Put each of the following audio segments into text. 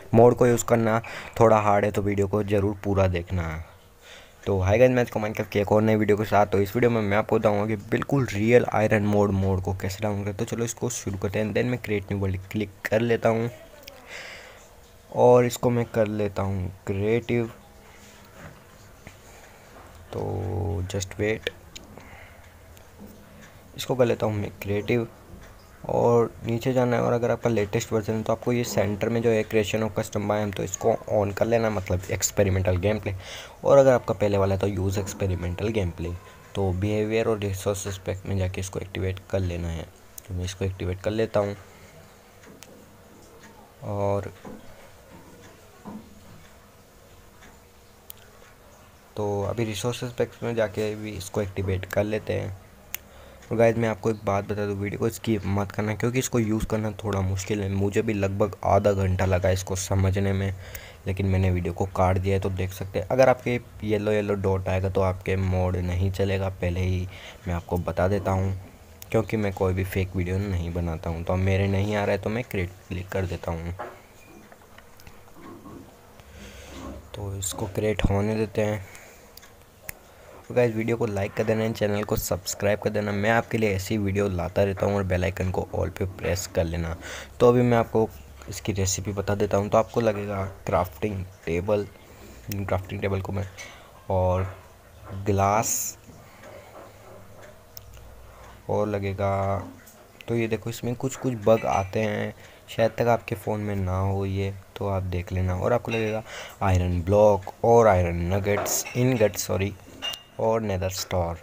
Mode को use करना थोड़ा हार्ड है, तो वीडियो को ज़रूर पूरा देखना है। तो हाय गाइस, मैं कमेंट करके एक और नई वीडियो के साथ। तो इस वीडियो में मैं आपको बताऊंगा कि बिल्कुल रियल आयरन मोड को कैसे डाउनलोड करें। तो चलो इसको शुरू करते हैं। देन मैं क्रिएट न्यू वर्ल्ड क्लिक कर लेता हूँ और इसको मैं कर लेता हूँ क्रिएटिव। तो जस्ट वेट, इसको कर लेता हूँ मैं क्रिएटिव और नीचे जाना है। और अगर आपका लेटेस्ट वर्जन है तो आपको ये सेंटर में जो है क्रिएशन ऑफ कस्टम बायोम, तो इसको ऑन कर लेना, मतलब एक्सपेरिमेंटल गेम प्ले। और अगर आपका पहले वाला है तो यूज़ एक्सपेरिमेंटल गेम प्ले। तो बिहेवियर और रिसोर्स एस्पेक्ट में जाके इसको एक्टिवेट कर लेना है। तो मैं इसको एक्टिवेट कर लेता हूँ और तो अभी रिसोर्स एस्पेक्ट में जाके भी इसको एक्टिवेट कर लेते हैं। और गाइस, मैं आपको एक बात बता दूं, वीडियो को स्किप मत करना क्योंकि इसको यूज़ करना थोड़ा मुश्किल है। मुझे भी लगभग आधा घंटा लगा इसको समझने में, लेकिन मैंने वीडियो को काट दिया है। तो देख सकते हैं, अगर आपके येलो डॉट आएगा तो आपके मोड नहीं चलेगा। पहले ही मैं आपको बता देता हूँ, क्योंकि मैं कोई भी फेक वीडियो नहीं बनाता हूँ। तो मेरे नहीं आ रहा है तो मैं क्रिएट क्लिक कर देता हूँ। तो इसको क्रिएट होने देते हैं। तो गाइस, वीडियो को लाइक कर देना, चैनल को सब्सक्राइब कर देना। मैं आपके लिए ऐसी वीडियो लाता रहता हूँ। और बेल आइकन को ऑल पे प्रेस कर लेना। तो अभी मैं आपको इसकी रेसिपी बता देता हूँ। तो आपको लगेगा क्राफ्टिंग टेबल को मैं और ग्लास और लगेगा। तो ये देखो, इसमें कुछ कुछ बग आते हैं, शायद तक आपके फ़ोन में ना हो ये, तो आप देख लेना। और आपको लगेगा आयरन ब्लॉक और आयरन नगेट्स इनगट्स और नेदर स्टार।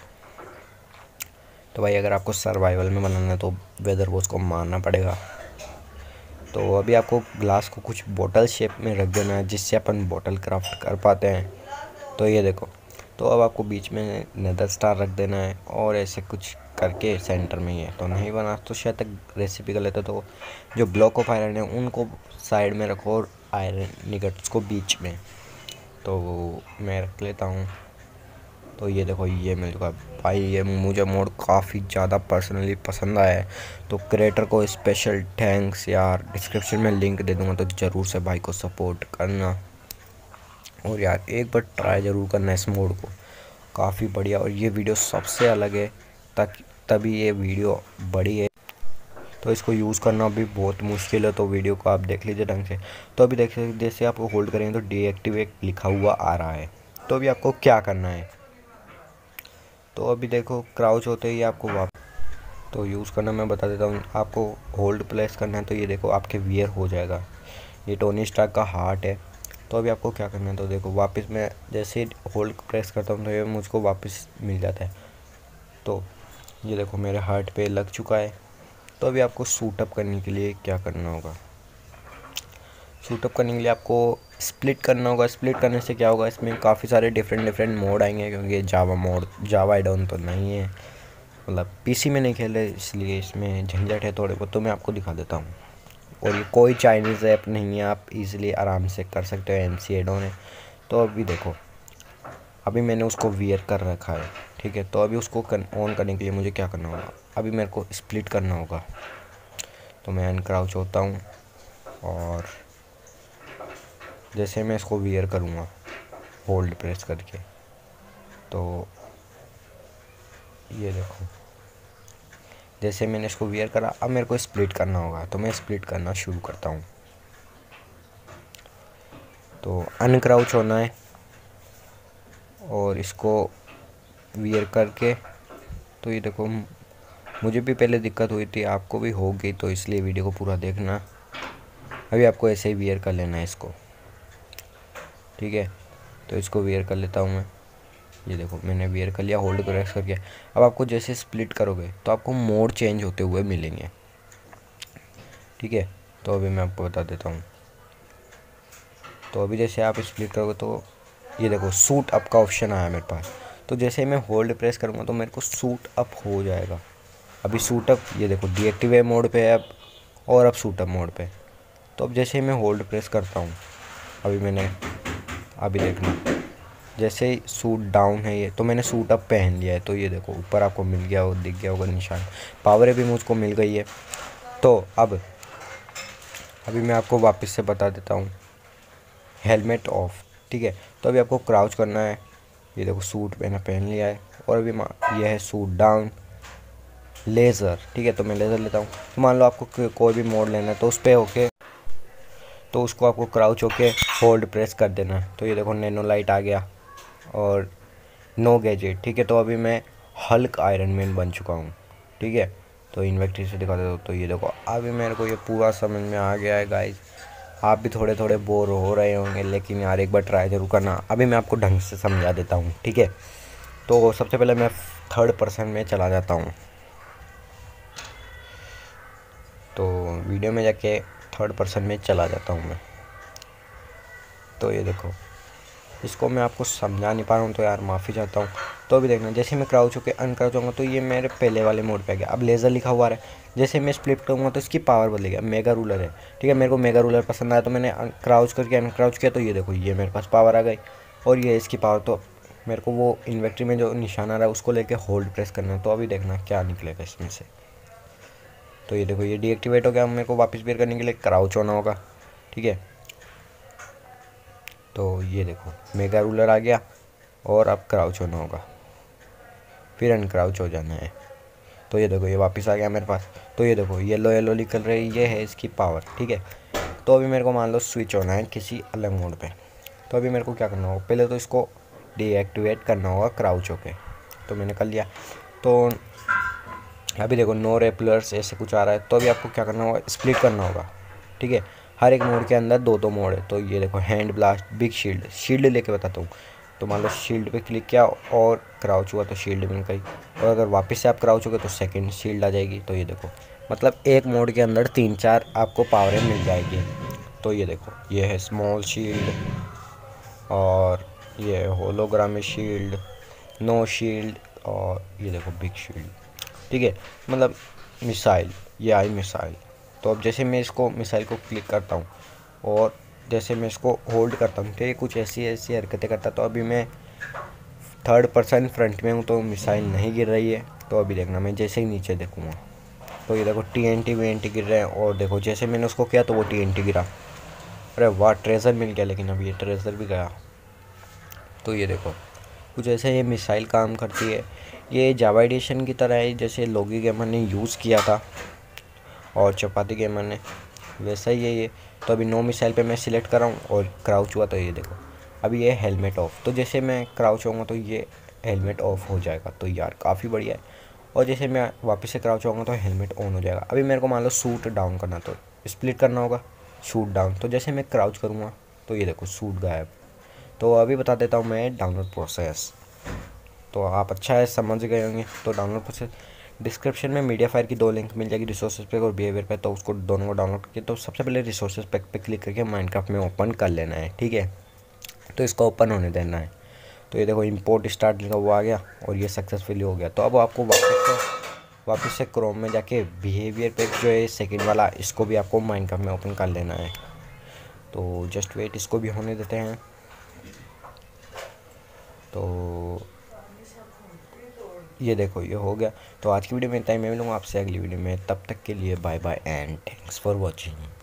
तो भाई, अगर आपको सर्वाइवल में बनाना है तो वेदर वॉच को मारना पड़ेगा। तो अभी आपको ग्लास को कुछ बोतल शेप में रख देना है, जिससे अपन बोतल क्राफ्ट कर पाते हैं। तो ये देखो, तो अब आपको बीच में नेदर स्टार रख देना है और ऐसे कुछ करके सेंटर में ही है। तो नहीं बना तो शायद तक रेसिपी कर लेते। तो जो ब्लॉक ऑफ आयरन है उनको साइड में रखो और आयरन निगट्स को बीच में। तो मैं रख लेता हूँ। तो ये देखो, ये मिल चुका भाई। ये मुझे मोड काफ़ी ज़्यादा पर्सनली पसंद आया है। तो क्रिएटर को स्पेशल थैंक्स यार। डिस्क्रिप्शन में लिंक दे दूँगा, तो ज़रूर से भाई को सपोर्ट करना। और यार, एक बार ट्राई ज़रूर करना इस मोड को, काफ़ी बढ़िया। और ये वीडियो सबसे अलग है, तभी ये वीडियो बड़ी है। तो इसको यूज़ करना भी बहुत मुश्किल है। तो वीडियो को आप देख लीजिए ढंग से। तो अभी देखिए, जैसे आप होल्ड करेंगे तो डीएक्टिवेट लिखा हुआ आ रहा है। तो अभी आपको क्या करना है, तो अभी देखो क्राउच होते ही आपको तो यूज़ करना मैं बता देता हूँ। आपको होल्ड प्लेस करना है, तो ये देखो आपके वियर हो जाएगा। ये टोनी स्टार्क का हार्ट है। तो अभी आपको क्या करना है, तो देखो वापस मैं जैसे ही होल्ड प्रेस करता हूँ तो ये मुझको वापस मिल जाता है। तो ये देखो मेरे हार्ट पे लग चुका है। तो अभी आपको सूटअप करने के लिए क्या करना होगा, शूटअप करने के लिए आपको स्प्लिट करना होगा। स्प्लिट करने से क्या होगा, इसमें काफ़ी सारे डिफरेंट मोड आएंगे, क्योंकि जावा एडोन तो नहीं है, मतलब पीसी में नहीं खेले, इसलिए इसमें झंझट है थोड़े बहुत। तो मैं आपको दिखा देता हूँ। और ये कोई चाइनीज़ ऐप नहीं है, आप इजीली आराम से कर सकते हो। एमसी एडोन है। तो अभी देखो, अभी मैंने उसको वियर कर रखा है, ठीक है। तो अभी उसको ऑन करने के लिए मुझे क्या करना होगा, अभी मेरे को स्प्लिट करना होगा। तो मैं अनक्राउच होता हूँ और जैसे मैं इसको वियर करूँगा होल्ड प्रेस करके, तो ये देखो जैसे मैंने इसको वियर करा। अब मेरे को स्प्लिट करना होगा, तो मैं स्प्लिट करना शुरू करता हूँ। तो अनक्राउच होना है और इसको वियर करके। तो ये देखो, मुझे भी पहले दिक्कत हुई थी, आपको भी होगी, तो इसलिए वीडियो को पूरा देखना। अभी आपको ऐसे ही वियर कर लेना है इसको, ठीक है। तो इसको वियर कर लेता हूँ मैं। ये देखो मैंने वियर कर लिया, होल्ड प्रेस करके। अब आपको जैसे स्प्लिट करोगे तो आपको मोड चेंज होते हुए मिलेंगे, ठीक है। तो अभी मैं आपको बता देता हूँ। तो अभी जैसे आप स्प्लिट करोगे तो ये देखो सूट अप का ऑप्शन आया मेरे पास। तो जैसे ही मैं होल्ड प्रेस करूँगा तो मेरे को सूट अप हो जाएगा। अभी सूट अप, ये देखो डीएक्टिवेट मोड पे है अब, और अब सूट अप मोड पे। तो अब जैसे ही मैं होल्ड प्रेस करता हूँ, अभी देखना, जैसे ही सूट डाउन है ये, तो मैंने सूट अप पहन लिया है। तो ये देखो ऊपर आपको मिल गया हो, दिख गया होगा निशान, पावर भी मुझको मिल गई है। तो अभी मैं आपको वापस से बता देता हूँ। Helmet off. ठीक है, तो अभी आपको क्राउच करना है। ये देखो सूट मैंने पहन लिया है, और अभी ये है सूट डाउन लेज़र। ठीक है, तो मैं लेज़र लेता हूँ। तो मान लो आपको कोई भी मोड लेना है तो उस पर होके, तो उसको आपको क्राउच होके होल्ड प्रेस कर देना है। तो ये देखो नैनो लाइट आ गया और नो गैजेट। ठीक है, तो अभी मैं हल्क आयरन मैन बन चुका हूँ। ठीक है, तो इन्वेंटरी से दिखा देता हूँ। तो ये देखो अभी मेरे को ये पूरा समझ में आ गया है गाइस। आप भी थोड़े थोड़े बोर हो रहे होंगे, लेकिन यार एक बार ट्राई जरूर करना। अभी मैं आपको ढंग से समझा देता हूँ। ठीक है, तो सबसे पहले मैं थर्ड पर्सन में चला जाता हूँ। तो वीडियो में जाके थर्ड पर्सन में चला जाता हूँ मैं। तो ये देखो, इसको मैं आपको समझा नहीं पा रहा हूँ तो यार माफ़ी चाहता हूँ। तो अभी देखना, जैसे मैं क्राउच होकर अनक्राउच होऊंगा तो ये मेरे पहले वाले मोड पे आ गया। अब लेज़र लिखा हुआ है, जैसे मैं स्प्लिट करूँगा तो इसकी पावर बदलेगा। मेगा रूलर है। ठीक है, मेरे को मेगा रूलर पसंद आया तो मैंने क्राउच करके अनक्राउच किया, तो ये देखो ये मेरे पास पावर आ गई। और ये इसकी पावर, तो मेरे को वो इन्वेंटरी में जो निशान आ रहा है उसको लेके होल्ड प्रेस करना है। तो अभी देखना क्या निकलेगा इसमें से। तो ये देखो ये डीएक्टिवेट हो गया। मेरे को वापस बेर करने के लिए क्राउच होना होगा। ठीक है, तो ये देखो मेगा रूलर आ गया और अब क्राउच होना होगा, फिर अनक्राउच हो जाना है। तो ये देखो ये वापस आ गया मेरे पास। तो ये देखो येलो येलो निकल रही, ये है इसकी पावर। ठीक है, तो अभी मेरे को मान लो स्विच होना है किसी अलग मोड पे। तो अभी मेरे को क्या करना होगा, पहले तो इसको डीएक्टिवेट करना होगा क्राउच होके। तो मैंने कर लिया। तो अभी देखो नो रेपलर्स ऐसे कुछ आ रहा है। तो अभी आपको क्या करना होगा, स्प्लिट करना होगा। ठीक है, हर एक मोड के अंदर दो दो मोड है। तो ये देखो hand blast, big shield. Shield लेके बताता हूँ। तो मान लो शील्ड पे क्लिक किया और क्राउच हुआ तो शील्ड मिल गई, और अगर वापस से आप क्राउच हो गए तो सेकंड शील्ड आ जाएगी। तो ये देखो मतलब एक मोड के अंदर 3-4 आपको पावरें मिल जाएगी। तो ये देखो ये है स्मॉल शील्ड, और ये है होलोग्रामी शील्ड, नो शील्ड, और ये देखो बिग शील्ड। ठीक है, मतलब मिसाइल, ये आई मिसाइल। तो अब जैसे मैं इसको मिसाइल को क्लिक करता हूँ और जैसे मैं इसको होल्ड करता हूँ तो ये कुछ ऐसी ऐसी हरकतें करता। तो अभी मैं थर्ड पर्सन फ्रंट में हूँ तो मिसाइल नहीं गिर रही है। तो अभी देखना, मैं जैसे ही नीचे देखूँगा तो ये देखो टीएनटी वीएनटी गिर रहे हैं, और देखो जैसे मैंने उसको किया तो वो टीएनटी गिरा। अरे वाह, ट्रेजर मिल गया, लेकिन अभी ये ट्रेजर भी गया। तो ये देखो कुछ ऐसे ये मिसाइल काम करती है। ये जावा एडिशन की तरह है, जैसे लोगी गेमर ने यूज़ किया था और चपाती गेमर ने, वैसा ही है ये। तो अभी नो मिसाइल पे मैं सिलेक्ट कर रहा हूँ और क्राउच हुआ तो ये देखो अभी ये हेलमेट ऑफ। तो जैसे मैं क्राउच होऊंगा तो ये हेलमेट ऑफ हो जाएगा। तो यार काफ़ी बढ़िया है। और जैसे मैं वापस से क्राउच होऊंगा तो हेलमेट ऑन हो जाएगा। अभी मेरे को मान लो सूट डाउन करना, तो स्प्लिट करना होगा, शूट डाउन। तो जैसे मैं क्राउच करूँगा तो ये देखो सूट गायब। तो अभी बता देता हूँ मैं डाउनलोड प्रोसेस। तो आप अच्छा है समझ गए होंगे। तो डाउनलोड प्रोसेस डिस्क्रिप्शन में मीडिया फायर की 2 लिंक मिल जाएगी, रिसोर्सेज पैक और बिहेवियर पैक। तो उसको दोनों को डाउनलोड करके तो सबसे पहले रिसोर्सेज पैक पे क्लिक करके माइनक्राफ्ट में ओपन कर लेना है। ठीक है, तो इसको ओपन होने देना है। तो ये देखो इंपोर्ट स्टार्ट लिखा हुआ आ गया और ये सक्सेसफुली हो गया। तो अब आपको वापस से क्रोम में जाके बिहेवियर पैक जो है सेकेंड वाला, इसको भी आपको माइनक्राफ्ट में ओपन कर लेना है। तो जस्ट वेट, इसको भी होने देते हैं। तो ये देखो ये हो गया। तो आज की वीडियो में इतना ही। मैं मिलूँगा आपसे अगली वीडियो में, तब तक के लिए bye bye and thanks for watching.